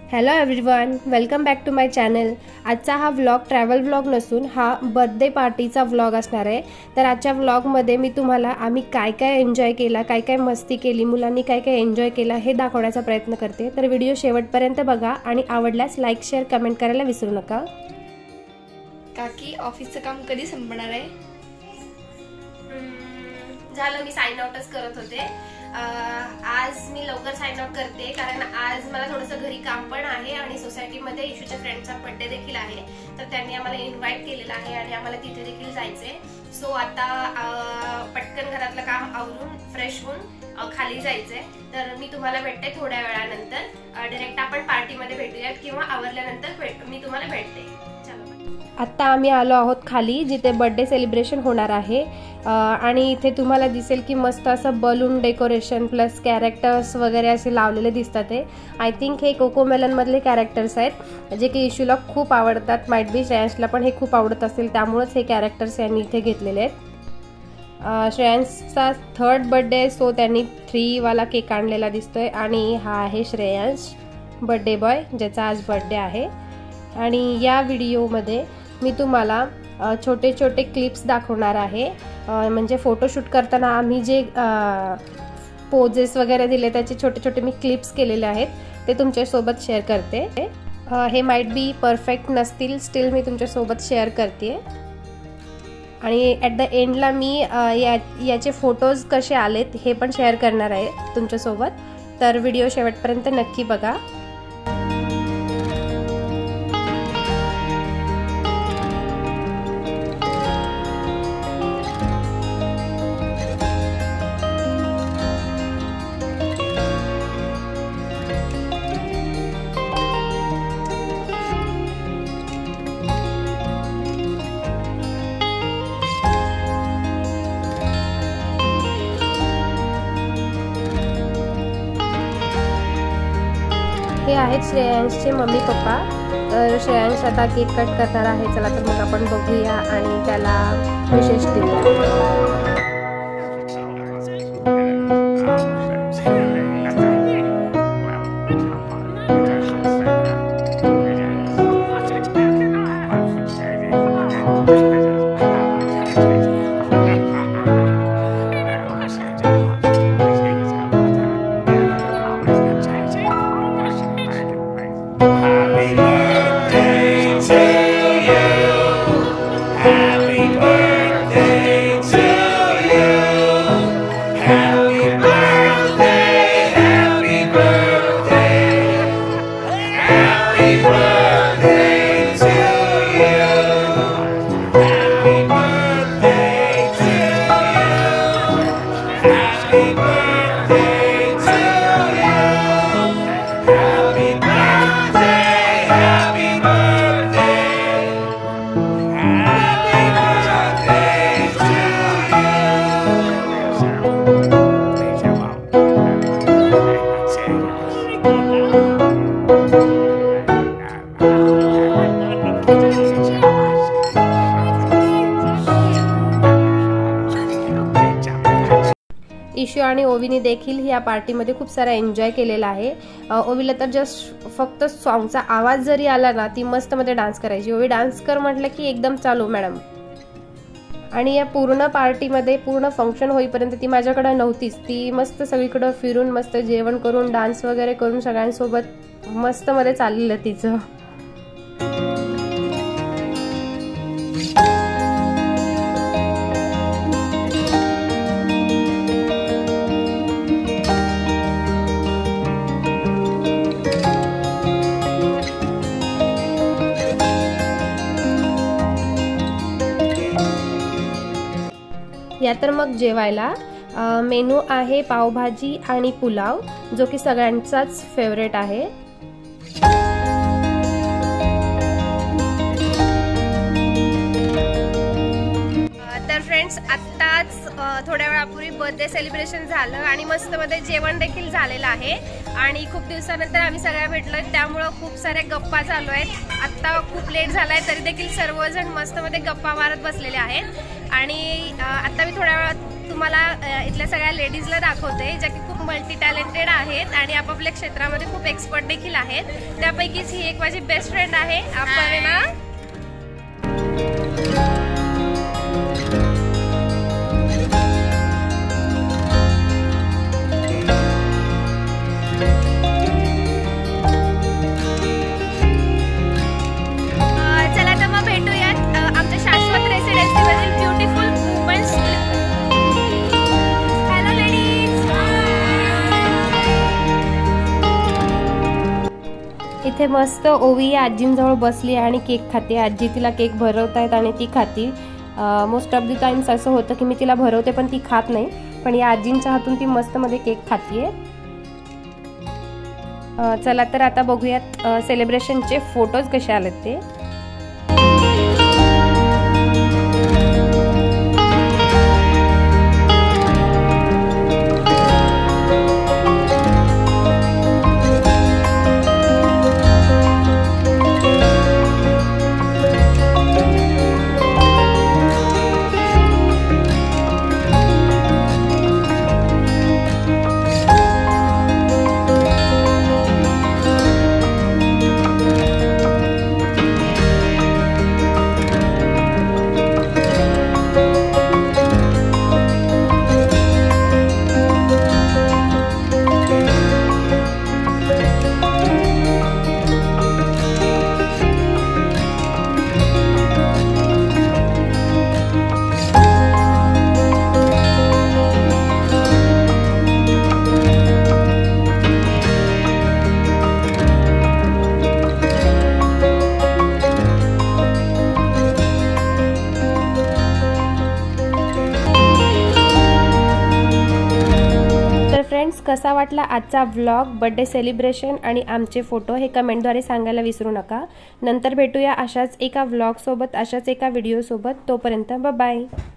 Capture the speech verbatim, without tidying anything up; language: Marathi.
Hello everyone, welcome back to my channel. आजचा हा व्लॉग ट्रॅव्हल व्लॉग नसून हा बर्थडे पार्टीचा व्लॉग असणार आहे। तर आजच्या व्लॉगमध्ये मी तुम्हाला आम्ही काय काय एन्जॉय केला, काय काय मस्ती केली, मुलांनी काय काय एन्जॉय केला हे दाखवण्याचा प्रयत्न करते। तर व्हिडिओ शेवटपर्यंत बघा आणि आवडल्यास लाईक शेअर कमेंट करायला विसरू नका। काकी ऑफिसचं काम कधी संपणार आहे? झालं, मी साइन आउटच करत होते। आज मी लवकर साइन आउट करते कारण आज मला थोडंसं घरी काम पण आहे आणि सोसायटीमध्ये इशूच्या फ्रेंडचा बर्थडे देखील आहे। तर त्यांनी आम्हाला इन्व्हाइट केलेला आहे आणि आम्हाला तिथे देखील जायचंय। सो आता पटकन घरातलं काम आवरून फ्रेश होऊन खाली जायचंय। तर मी तुम्हाला भेटते थोड्या वेळानंतर। डायरेक्ट आपण पार्टीमध्ये भेटूयात किंवा आवरल्यानंतर मी तुम्हाला भेटते। आता आम्ही आलो आहोत खाली, जिथे बर्थडे सेलिब्रेशन होणार आहे। आणि इथे तुम्हाला दिसेल की मस्त असं बलून डेकोरेशन प्लस कॅरेक्टर्स वगैरे असे लावलेले दिसतात। आय थिंक हे कोकोमेलन मधले कॅरेक्टर्स आहेत, जे की इशूला खूप आवडतात। माइट बी श्रेयांशला पण हे खूप आवडत असेल, त्यामुळेच हे कॅरेक्टर्स यांनी इथे घेतलेले आहेत। श्रेयांशचा थर्ड बर्थडे, सो त्यांनी थ्री वाला केक आणलेला दिसतोय आणि हा आहे श्रेयांश बर्थडे बॉय, ज्याचा आज बर्थडे आहे। आणि या व्हिडिओमध्ये मी तुम्हाला छोटे छोटे क्लिप्स दाखवणार आहे। म्हणजे फोटोशूट करताना आम्ही जे पोजेस वगैरे दिले त्याचे छोटे छोटे मी क्लिप्स केलेले आहेत, ते तुमच्यासोबत शेअर करते। हे माइट बी परफेक्ट नसतील, स्टिल मी तुमच्यासोबत शेअर करते। आणि ॲट द एंडला मी या याचे फोटोज कसे आलेत हे पण शेअर करणार आहे तुमच्यासोबत। तर व्हिडिओ शेवटपर्यंत नक्की बघा। हे आहेत श्रेयांशचे मम्मी पप्पा। तर श्रेयांश आता केक कट करणार आहे। चला तर मग आपण बघूया आणि त्याला विशेष देऊया। इशू आणि ओवीने देखील या पार्टीमध्ये खूप सारा एन्जॉय केलेला आहे। ओवीला तर जस्ट फक्त सॉन्गचा आवाज जरी आला ना, ती मस्त मध्ये डान्स करायची। ओवी डान्स कर म्हटलं की एकदम चालू मॅडम। आणि या पूर्ण पार्टीमध्ये पूर्ण फंक्शन होईपर्यंत ती माझ्याकडे नव्हतीच। ती मस्त सगळीकडे फिरून मस्त जेवण करून डान्स वगैरे करून सगळ्यांसोबत मस्त मध्ये चाललेलं तिचं। या तर मग जेवायला मेनू आहे पावभाजी आणि पुलाव, जो की सगळ्यांचाच फेवरेट आहे। तर फ्रेंड्स, आत्ताच थोड्या वेळापूर्वी बर्थडे सेलिब्रेशन झालं आणि मस्त मध्ये जेवण देखील झालेलं आहे। आणि खूप दिवसानंतर आम्ही सगळ्या भेटलोय, त्यामुळे खूप साऱ्या गप्पा चालू आहेत। आता खूप लेट झालाय तरी देखील सर्वजण मस्त मध्ये गप्पा मारत बसलेले आहेत। आणि आता मी थोड्या वेळात तुम्हाला इथल्या सगळ्या लेडीजला दाखवते, ज्या की खूप मल्टी टॅलेंटेड आहेत आणि आपापल्या क्षेत्रामध्ये खूप एक्सपर्ट देखील आहेत. त्यापैकीच ही एक माझी बेस्ट फ्रेंड आहे. आपण ना इथे मस्त ओवी आजींजवळ बसली आणि केक खाते. आजी तिला केक भरवतायत आणि ती खाती. मोस्ट ऑफ द टाइम्स असं होतं की मी तिला भरवते पण ती खात नाही, पण या आजींच्या हातून ती मस्त मध्ये केक खातीये. चला तर आता बघूयात सेलिब्रेशनचे फोटोज कसे आलेत ते. कसा वाटला आजचा व्लॉग, बर्थडे सेलिब्रेशन आणि आमचे फोटो हे कमेंटद्वारे सांगायला विसरू नका. नंतर भेटूया अशाच एका व्लॉग सोबत, अशाच एका व्हिडिओ सोबत. तोपर्यंत बाय बाय.